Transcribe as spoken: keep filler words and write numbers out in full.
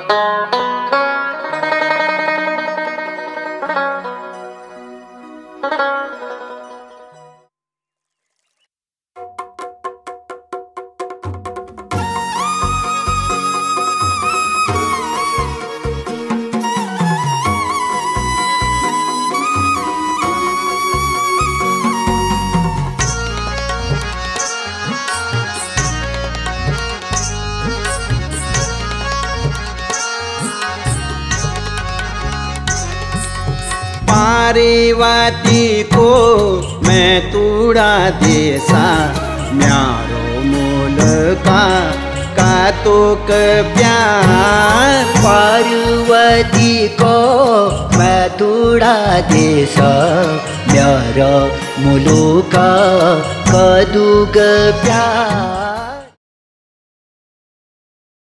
पारिवाती को मैं तूड़ा देसा म्यारो मोल का का तो क प्यार। पार्वती को मैं तूड़ा देसा म्यारो मोल का का दुग प्यार।